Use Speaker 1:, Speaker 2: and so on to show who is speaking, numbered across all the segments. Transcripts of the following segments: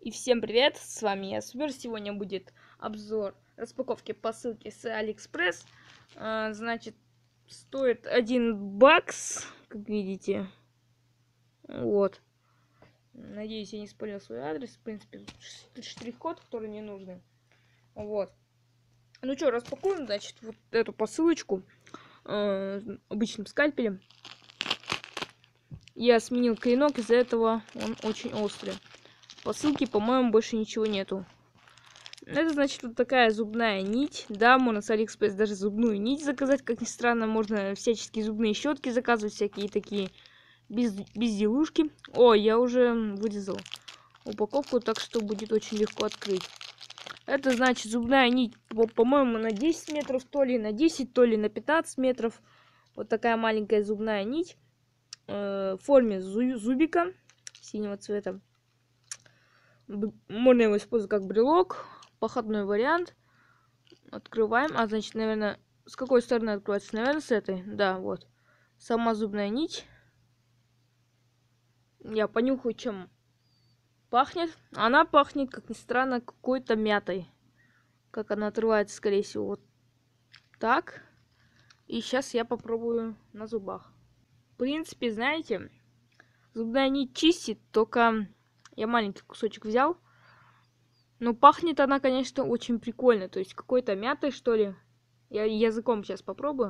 Speaker 1: И всем привет, с вами я Супер. Сегодня будет обзор распаковки посылки с Алиэкспресс. Значит, стоит 1 бакс, как видите. Вот. Надеюсь, я не спалил свой адрес. В принципе, тут штрих-код, который не нужный. Вот. Ну что, распакуем, значит, вот эту посылочку обычным скальпелем. Я сменил клинок, из-за этого он очень острый. В посылке, по-моему, больше ничего нету. Это значит вот такая зубная нить. Да, можно с Алиэкспресс даже зубную нить заказать, как ни странно. Можно всяческие зубные щетки заказывать, всякие такие безделушки. О, я уже вырезал упаковку, так что будет очень легко открыть. Это значит зубная нить, по-моему, на 10 метров, то ли на 10, то ли на 15 метров. Вот такая маленькая зубная нить в форме зубика синего цвета. Можно его использовать как брелок. Походной вариант. Открываем. А, значит, наверное, с какой стороны открывается? Наверное, с этой. Да, вот. Сама зубная нить. Я понюхаю, чем пахнет. Она пахнет, как ни странно, какой-то мятой. Как она отрывается, скорее всего, вот так. И сейчас я попробую на зубах. В принципе, знаете, зубная нить чистит, только я маленький кусочек взял. Но пахнет она, конечно, очень прикольно. То есть какой-то мятой, что ли. Я языком сейчас попробую.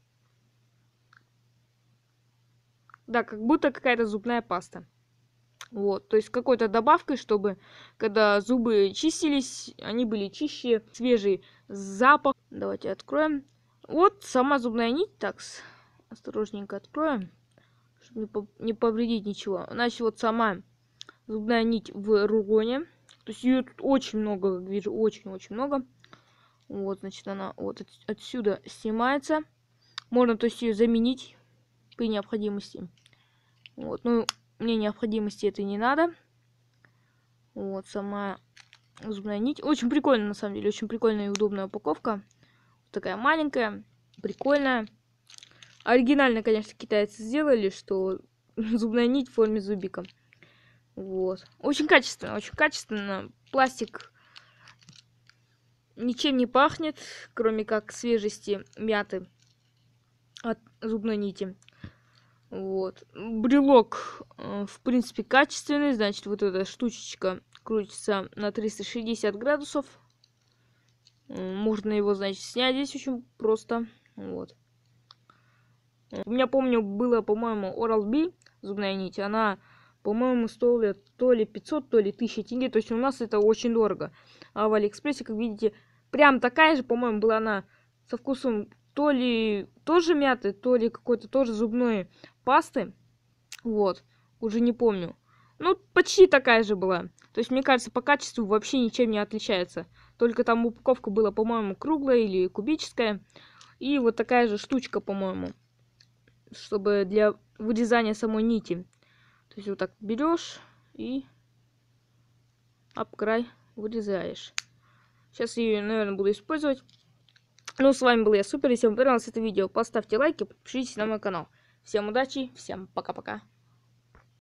Speaker 1: Да, как будто какая-то зубная паста. Вот, то есть какой-то добавкой, чтобы когда зубы чистились, они были чище, свежий запах. Давайте откроем. Вот сама зубная нить. Так, осторожненько откроем, чтобы не повредить ничего. Значит, вот сама зубная нить в рулоне. То есть ее тут очень много, как вижу, очень-очень много. Вот, значит, она вот отсюда снимается. Можно, то есть, ее заменить при необходимости. Вот, ну, мне необходимости это не надо. Вот, сама зубная нить. Очень прикольно, на самом деле, очень прикольная и удобная упаковка. Такая маленькая, прикольная. Оригинально, конечно, китайцы сделали, что зубная нить в форме зубика. Вот. Очень качественно, очень качественно. Пластик ничем не пахнет, кроме как свежести мяты от зубной нити. Вот. Брелок, в принципе, качественный. Значит, вот эта штучечка крутится на 360 градусов. Можно его, значит, снять. Здесь очень просто. Вот. У меня, помню, было, по-моему, Oral-B зубная нить. Она, по-моему, стоила то ли 500, то ли 1000 тенге. То есть у нас это очень дорого. А в Алиэкспрессе, как видите, прям такая же, по-моему, была она со вкусом то ли тоже мяты, то ли какой-то тоже зубной пасты. Вот. Уже не помню. Ну, почти такая же была. То есть, мне кажется, по качеству вообще ничем не отличается. Только там упаковка была, по-моему, круглая или кубическая. И вот такая же штучка, по-моему. Чтобы для вырезания самой нити. То есть вот так берешь и об край вырезаешь. Сейчас я ее, наверное, буду использовать. Ну, с вами был я Супер. Если вам понравилось это видео, поставьте лайк и подпишитесь на мой канал. Всем удачи, всем пока-пока.